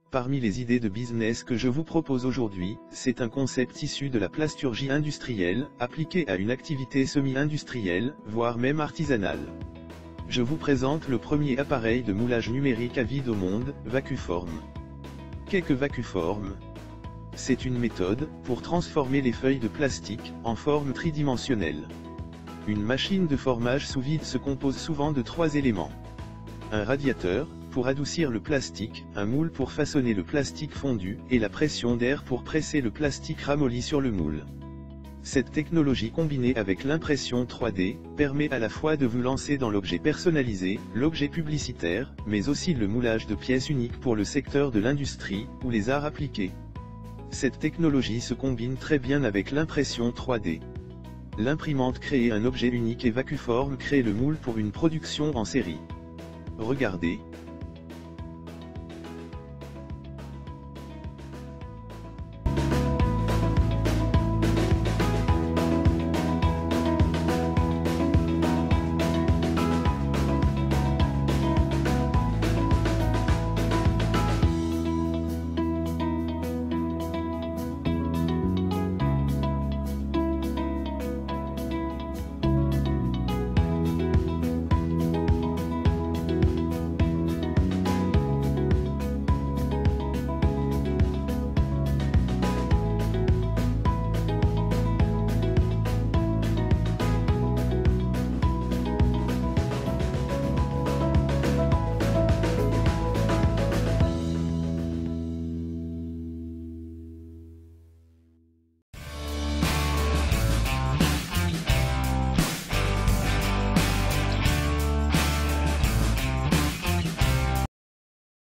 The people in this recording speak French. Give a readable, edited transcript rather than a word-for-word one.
Parmi les idées de business que je vous propose aujourd'hui, c'est un concept issu de la plasturgie industrielle, appliqué à une activité semi-industrielle, voire même artisanale. Je vous présente le premier appareil de moulage numérique à vide au monde, Vacuform. Qu'est que Vacuform ? C'est une méthode pour transformer les feuilles de plastique en forme tridimensionnelle. Une machine de formage sous vide se compose souvent de 3 éléments. Un radiateur, pour adoucir le plastique, un moule pour façonner le plastique fondu, et la pression d'air pour presser le plastique ramolli sur le moule. Cette technologie combinée avec l'impression 3D, permet à la fois de vous lancer dans l'objet personnalisé, l'objet publicitaire, mais aussi le moulage de pièces uniques pour le secteur de l'industrie, ou les arts appliqués. Cette technologie se combine très bien avec l'impression 3D. L'imprimante crée un objet unique et Vacuform crée le moule pour une production en série. Regardez,